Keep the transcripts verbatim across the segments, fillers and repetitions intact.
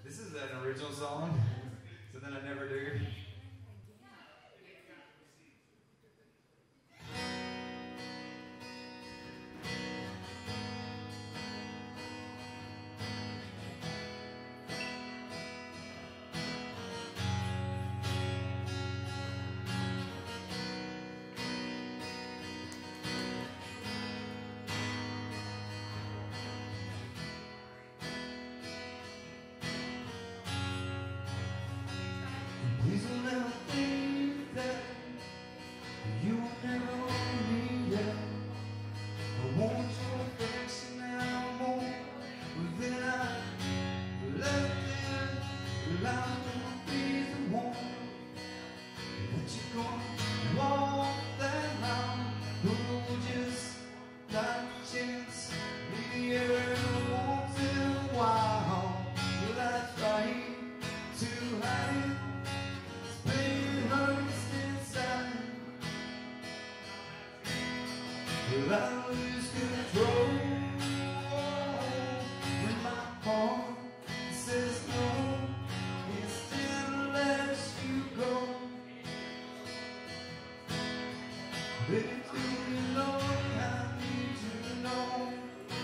This is an original song, so then I never do. Please don't ever think that you will never own me yet. I want your affection now more than I left it. Life will be the one that you're gonna walk that line. Oh, just like a chance, maybe every once in a while. Well, that's right, to hide. Pain hurts inside. Well, I lose control when my heart says no. It still lets you go. Baby, do you know I need to know?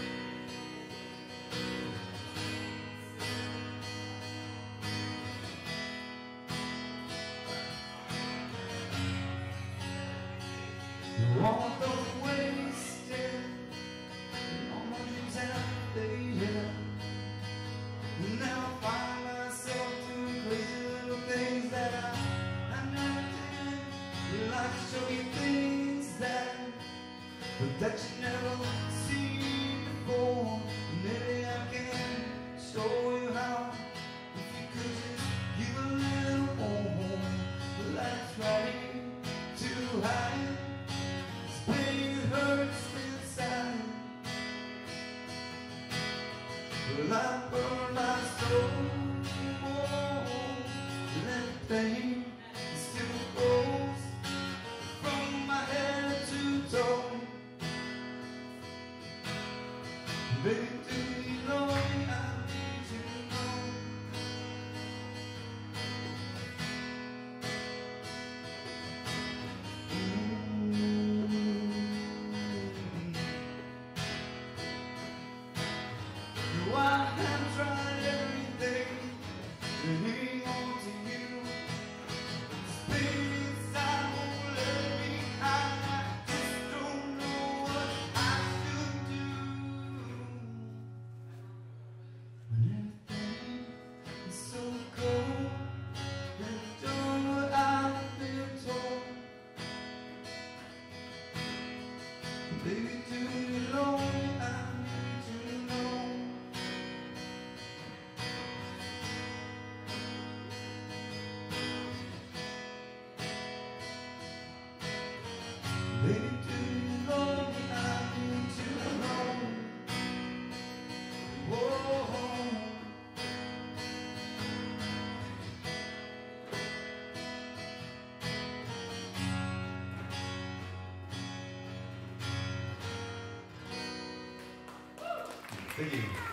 All those wasted, and all my dreams have faded. Now I find myself doing crazy little things that I, I never did. Like to show you things that, but that you never seen before. Maybe I can show you how, if you could just give a little more. Well, that's right, to hide. Pain hurts inside. Well, I burn my soul, oh, that pain still goes from my head to toe. Baby, do you know I need to know? I have tried everything to hang on to you. This pain inside won't let me hide. I just don't know what I should do. When everything is so cold and done what I've been told. Baby, do you know I need to know? Baby, do you know I need to know? Whoa. Thank you.